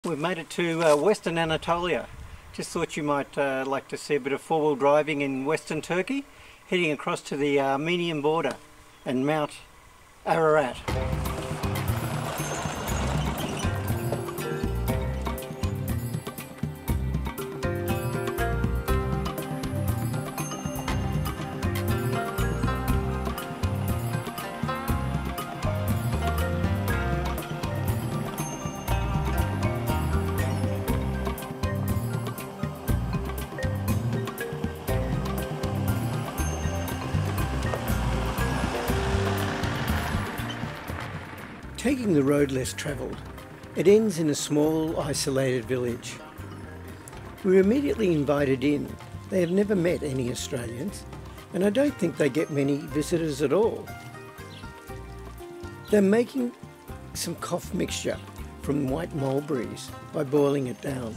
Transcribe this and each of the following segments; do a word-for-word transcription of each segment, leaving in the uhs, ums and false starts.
We've made it to uh, Western Anatolia. Just thought you might uh, like to see a bit of four-wheel driving in Western Turkey, heading across to the Armenian border and Mount Ararat. Taking the road less travelled, it ends in a small, isolated village. We were immediately invited in. They had never met any Australians, and I don't think they get many visitors at all. They're making some cough mixture from white mulberries by boiling it down.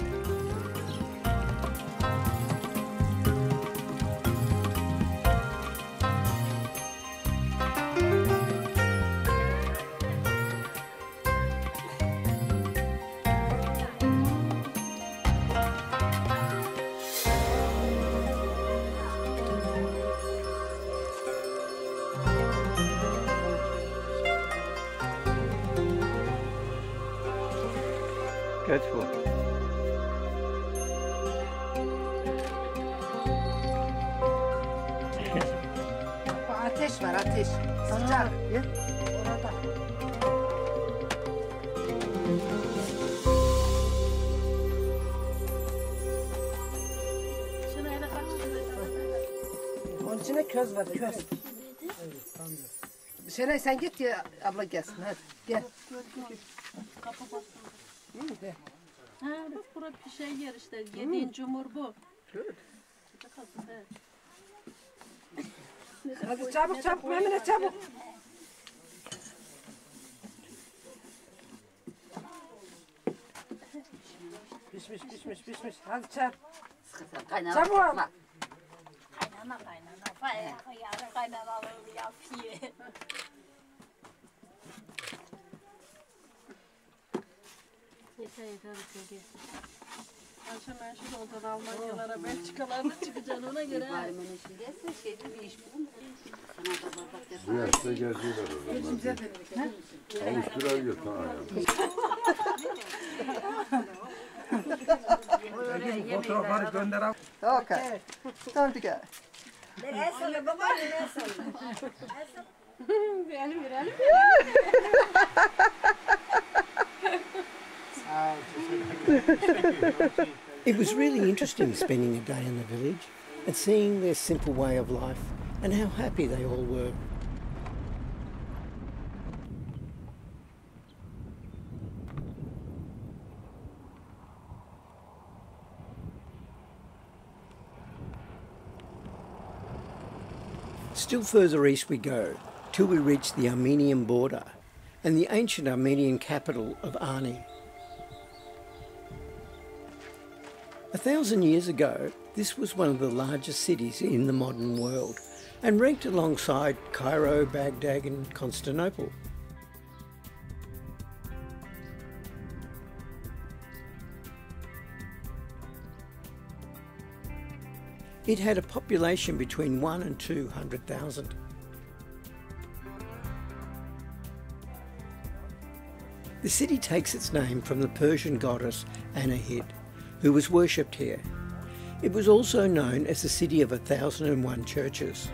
Go for it. Ateş var, ateş. Sıcak. Orada. Onun içine köz var, köz. Şenay sen git ya abla gelsin hadi gel. Kapı bastım. Ha bak bura bir şey yer işte. Yediğin cumhur bu. Hadi çabuk çabuk Memine çabuk. Pişmiş pişmiş pişmiş. Hadi çabuk. Çabuk. Kaynana kaynana. Faya faya kaynanalığı yapıyor. Yeter yeter yeter. Ayşe ben şimdi ondan Almanyalara, Belçikalara çıkacaksın ona göre. Barmenin şimdiyse şeyde bir iş bulun. Sana da bardak yapar. Bu yaşta geldiler o zaman. Avustralya sana. Fotoğrafları gönder abi. Okay. Time to go. El salla baba, el salla. Verelim verelim. It was really interesting spending a day in the village and seeing their simple way of life and how happy they all were. Still further east we go, till we reach the Armenian border and the ancient Armenian capital of Ani. A thousand years ago, this was one of the largest cities in the modern world and ranked alongside Cairo, Baghdad and Constantinople. It had a population between one and two hundred thousand. The city takes its name from the Persian goddess Anahit, who was worshipped here. It was also known as the city of a thousand and one churches.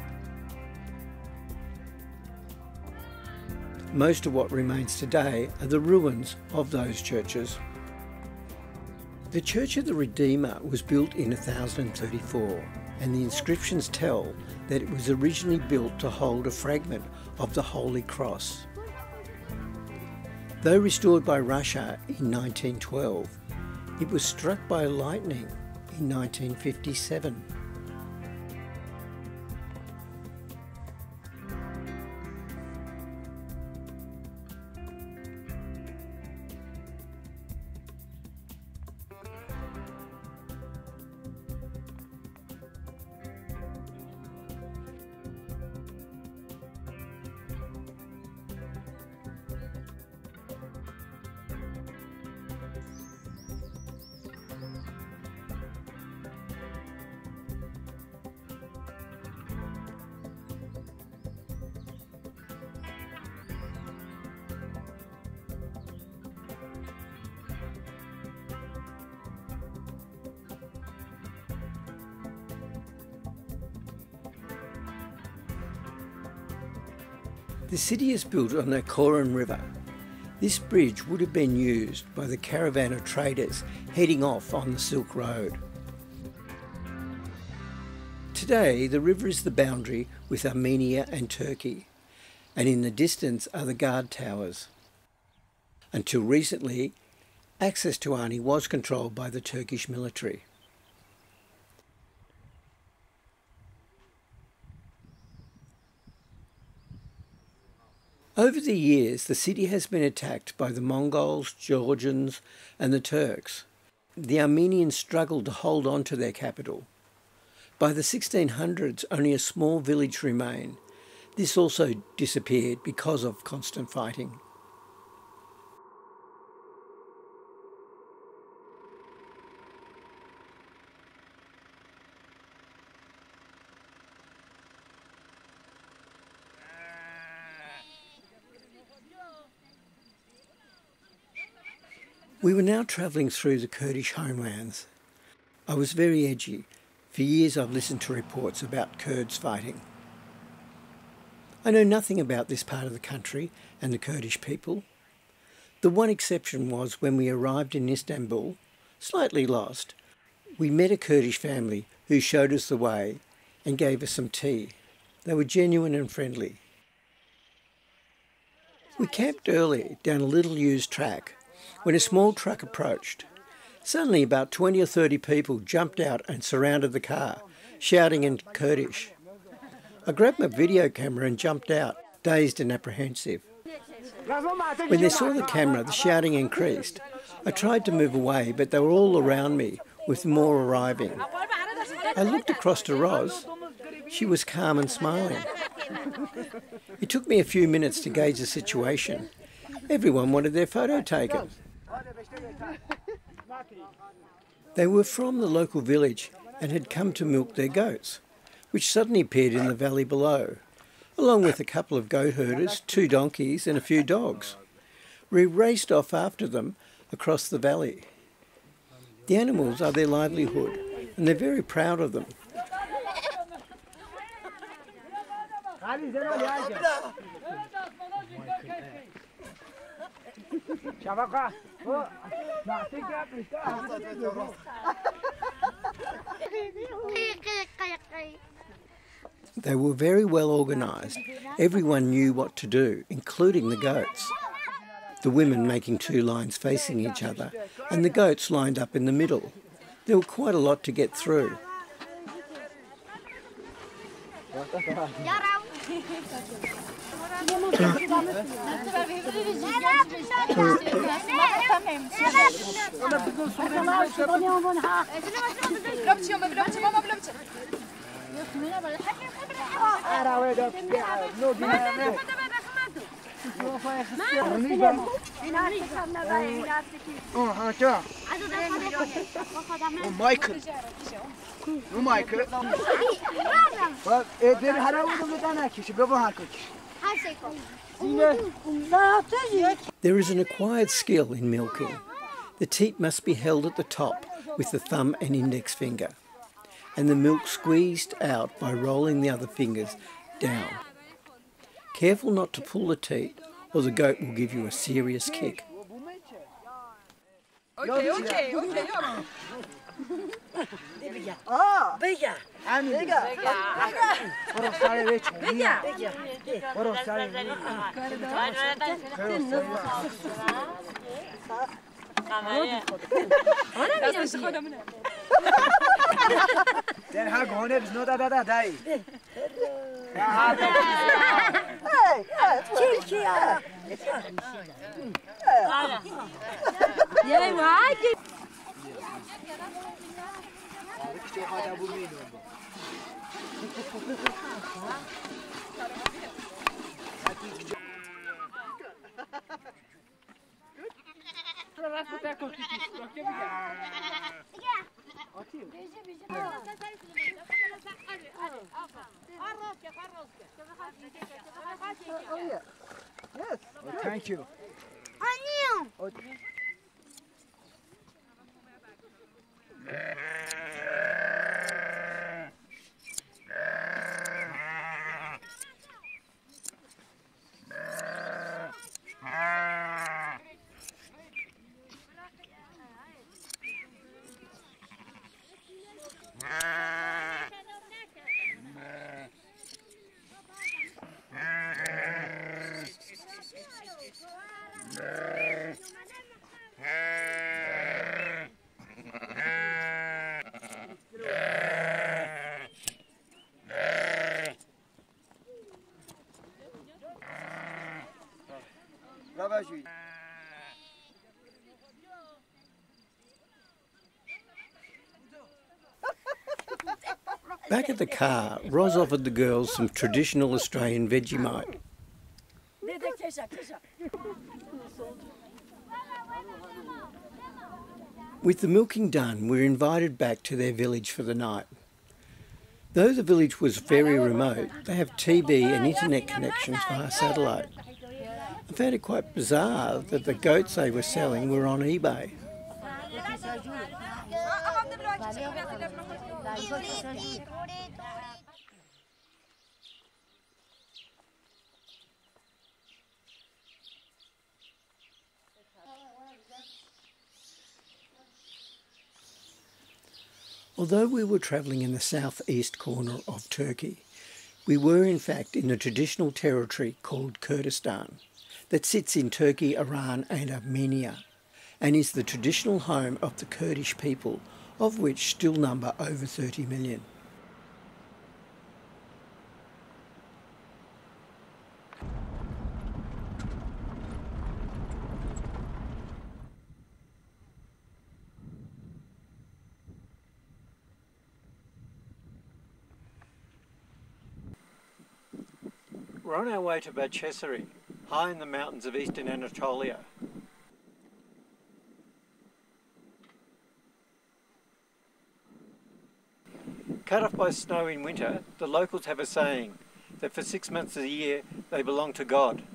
Most of what remains today are the ruins of those churches. The Church of the Redeemer was built in one thousand thirty-four, and the inscriptions tell that it was originally built to hold a fragment of the Holy Cross. Though restored by Russia in nineteen twelve, it was struck by lightning in nineteen fifty-seven. The city is built on the Koran River. This bridge would have been used by the caravan of traders heading off on the Silk Road. Today, the river is the boundary with Armenia and Turkey, and in the distance are the guard towers. Until recently, access to Ani was controlled by the Turkish military. Over the years, the city has been attacked by the Mongols, Georgians and the Turks. The Armenians struggled to hold on to their capital. By the sixteen hundreds, only a small village remained. This also disappeared because of constant fighting. We were now travelling through the Kurdish homelands. I was very edgy. For years I've listened to reports about Kurds fighting. I know nothing about this part of the country and the Kurdish people. The one exception was when we arrived in Istanbul, slightly lost, we met a Kurdish family who showed us the way and gave us some tea. They were genuine and friendly. We camped early down a little used track when a small truck approached. Suddenly about twenty or thirty people jumped out and surrounded the car, shouting in Kurdish. I grabbed my video camera and jumped out, dazed and apprehensive. When they saw the camera, the shouting increased. I tried to move away, but they were all around me, with more arriving. I looked across to Roz. She was calm and smiling. It took me a few minutes to gauge the situation. Everyone wanted their photo taken. They were from the local village and had come to milk their goats, which suddenly appeared in the valley below, along with a couple of goat herders, two donkeys and a few dogs. We raced off after them across the valley. The animals are their livelihood and they're very proud of them. They were very well organised. Everyone knew what to do, including the goats. The women making two lines facing each other, and the goats lined up in the middle. There were quite a lot to get through. Michael. Michael. There is an acquired skill in milking. The teat must be held at the top with the thumb and index finger, and the milk squeezed out by rolling the other fingers down. Careful not to pull the teat or the goat will give you a serious kick. Okay, okay, okay. Ah, bigger. And bigger. What a sorry rich. Bigger. What a sorry. Then how going it is not that that day. Hey, yeah. Yeah, right. Yes. Thank you. Back at the car, Roz offered the girls some traditional Australian Vegemite. With the milking done, we were invited back to their village for the night. Though the village was very remote, they have T V and internet connections via satellite. I found it quite bizarre that the goats they were selling were on eBay. Although we were travelling in the southeast corner of Turkey, we were in fact in a traditional territory called Kurdistan that sits in Turkey, Iran and Armenia, and is the traditional home of the Kurdish people, of which still number over thirty million. We're on our way to Bahçesaray, high in the mountains of eastern Anatolia. Cut off by snow in winter, the locals have a saying that for six months of the year they belong to God.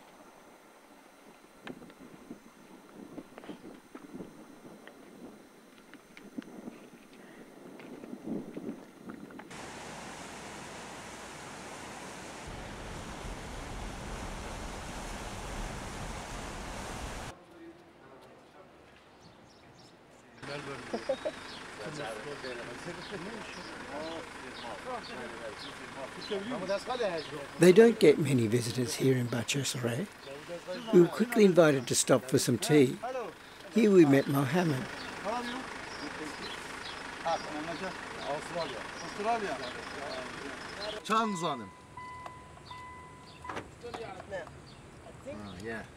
They don't get many visitors here in Bahçesaray. We were quickly invited to stop for some tea. Here we met Mohammed. Çanzanım. Yeah.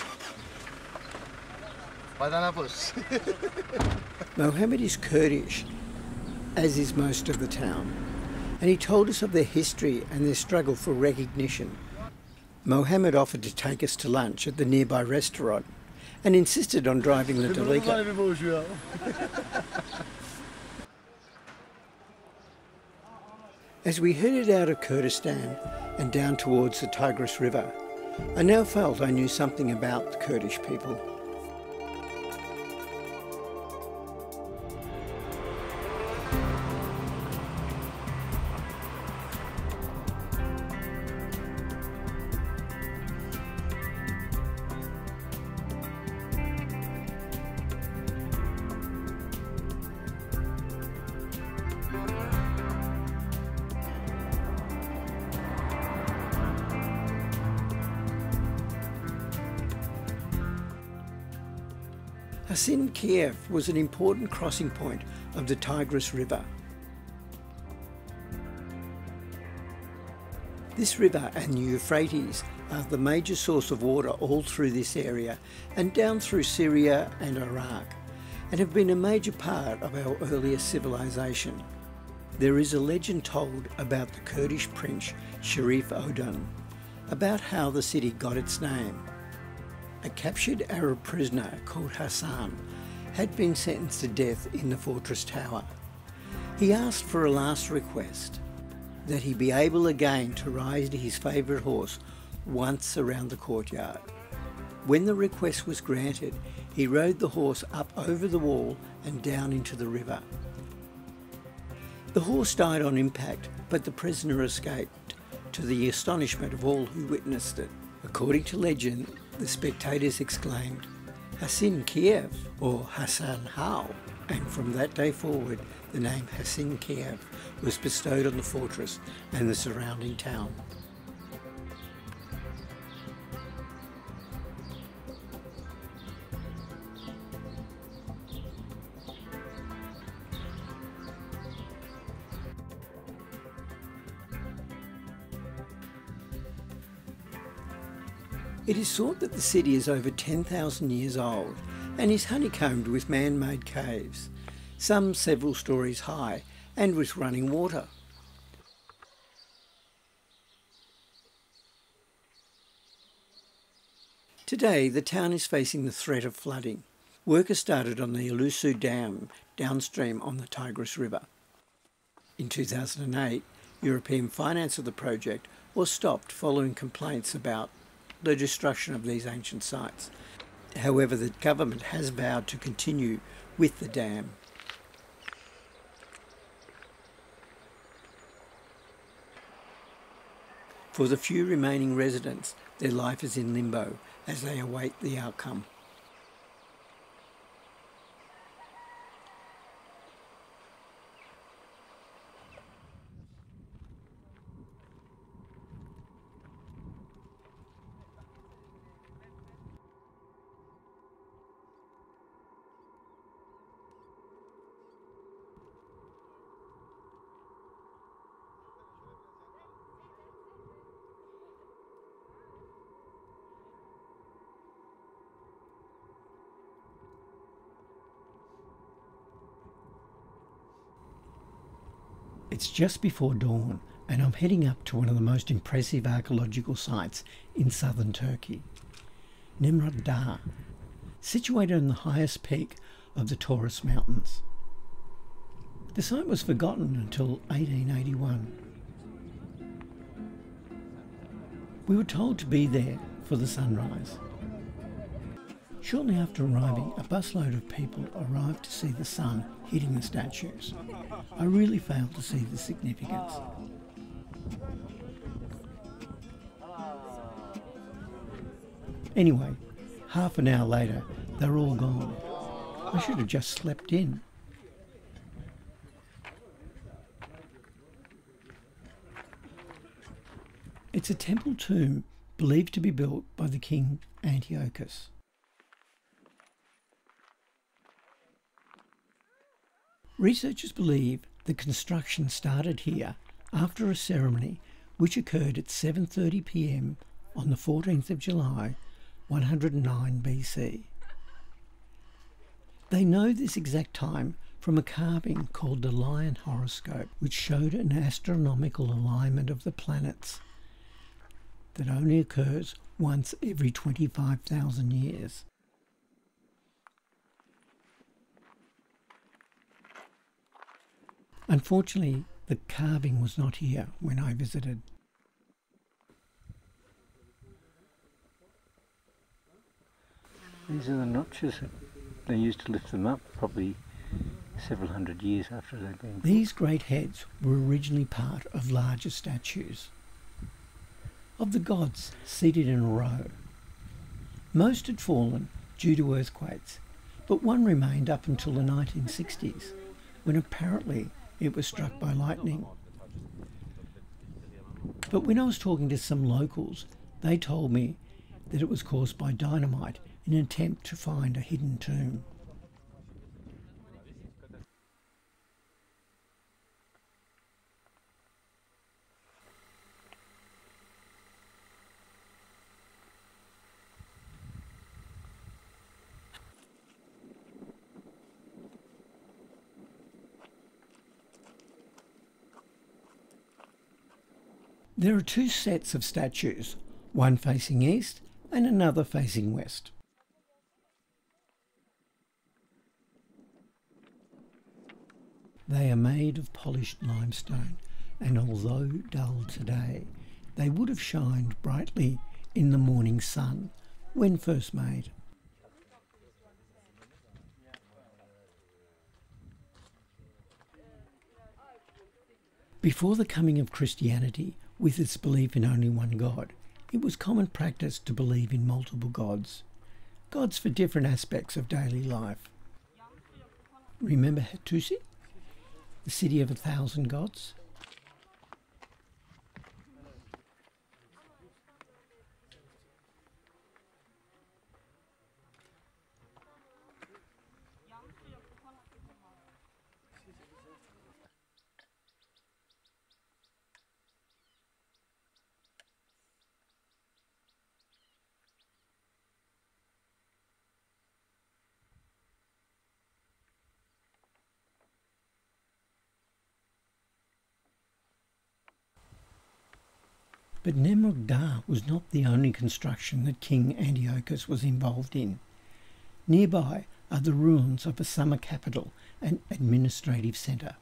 Mohammed is Kurdish, as is most of the town, and he told us of their history and their struggle for recognition. Mohammed offered to take us to lunch at the nearby restaurant and insisted on driving the Dalika. As we headed out of Kurdistan and down towards the Tigris River, I now felt I knew something about the Kurdish people. Hasin Kiev was an important crossing point of the Tigris River. This river and the Euphrates are the major source of water all through this area and down through Syria and Iraq, and have been a major part of our earliest civilization. There is a legend told about the Kurdish prince Sharif Odan, about how the city got its name. A captured Arab prisoner called Hassan had been sentenced to death in the fortress tower. He asked for a last request, that he be able again to ride his favourite horse once around the courtyard. When the request was granted, he rode the horse up over the wall and down into the river. The horse died on impact, but the prisoner escaped, to the astonishment of all who witnessed it. According to legend, the spectators exclaimed, Hassan Kiev, or Hassan Hal, and from that day forward the name Hassan Kiev was bestowed on the fortress and the surrounding town. It is thought that the city is over ten thousand years old and is honeycombed with man-made caves, some several stories high and with running water. Today the town is facing the threat of flooding. Work has started on the Nemrut Dam downstream on the Tigris River. In two thousand eight, European finance of the project was stopped following complaints about the destruction of these ancient sites. However, the government has vowed to continue with the dam. For the few remaining residents, their life is in limbo as they await the outcome. It's just before dawn and I'm heading up to one of the most impressive archaeological sites in southern Turkey, Nemrut Dag, situated on the highest peak of the Taurus Mountains. The site was forgotten until eighteen eighty-one. We were told to be there for the sunrise. Shortly after arriving, a busload of people arrived to see the sun hitting the statues. I really failed to see the significance. Anyway, half an hour later, they're all gone. I should have just slept in. It's a temple tomb believed to be built by the king Antiochus. Researchers believe the construction started here after a ceremony which occurred at seven thirty p m on the fourteenth of July, one hundred nine B C. They know this exact time from a carving called the Lion Horoscope, which showed an astronomical alignment of the planets that only occurs once every twenty-five thousand years. Unfortunately, the carving was not here when I visited. These are the notches. They used to lift them up probably several hundred years after they'd been. These great heads were originally part of larger statues of the gods seated in a row. Most had fallen due to earthquakes, but one remained up until the nineteen sixties, when apparently it was struck by lightning. But when I was talking to some locals, they told me that it was caused by dynamite in an attempt to find a hidden tomb. There are two sets of statues, one facing east and another facing west. They are made of polished limestone, and although dull today, they would have shined brightly in the morning sun when first made. Before the coming of Christianity, with its belief in only one God, it was common practice to believe in multiple gods. gods for different aspects of daily life. Remember Hattusi, the city of a thousand gods? But Nemrut Dag was not the only construction that King Antiochus was involved in. Nearby are the ruins of a summer capital and administrative centre.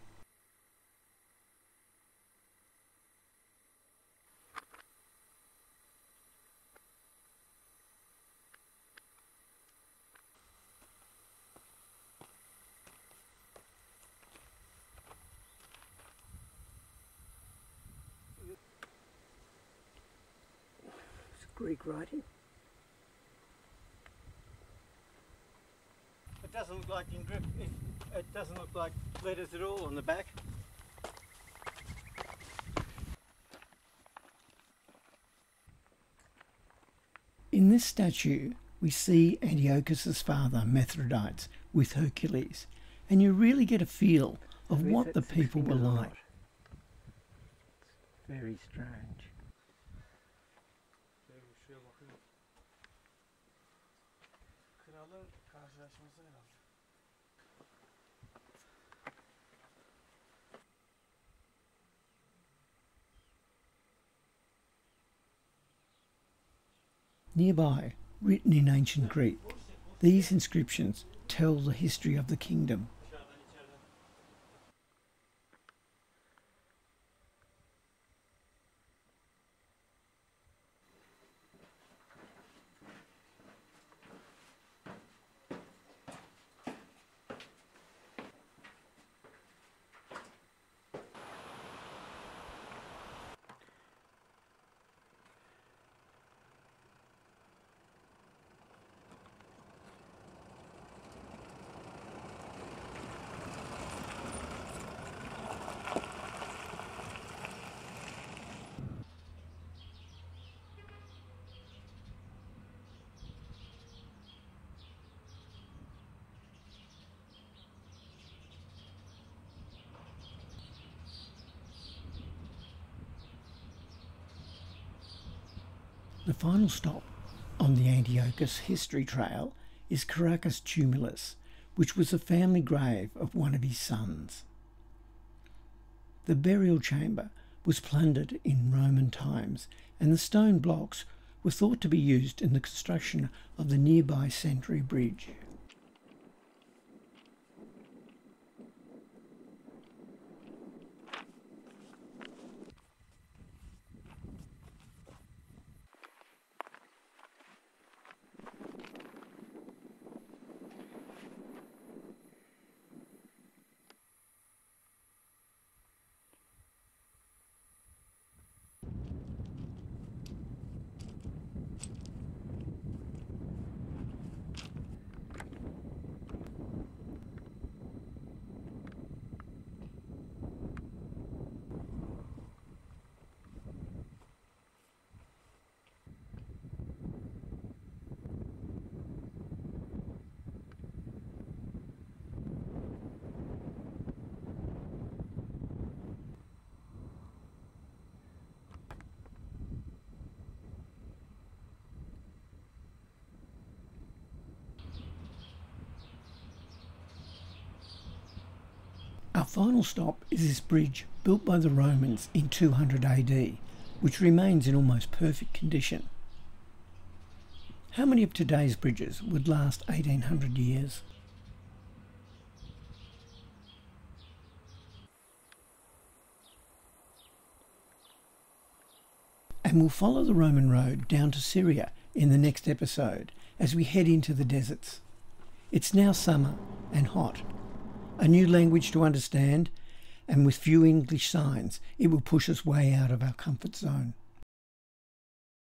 Greek writing. It doesn't look like in, it doesn't look like letters at all on the back. In this statue we see Antiochus's father Mithridates with Hercules, and you really get a feel of what the people were like. It's very strange. Nearby, written in ancient Greek, these inscriptions tell the history of the kingdom. The final stop on the Antiochus history trail is Caracas Tumulus, which was the family grave of one of his sons. The burial chamber was plundered in Roman times, and the stone blocks were thought to be used in the construction of the nearby Century Bridge. Our final stop is this bridge built by the Romans in two hundred A D, which remains in almost perfect condition. How many of today's bridges would last eighteen hundred years? And we'll follow the Roman road down to Syria in the next episode as we head into the deserts. It's now summer and hot. A new language to understand, and with few English signs, it will push us way out of our comfort zone.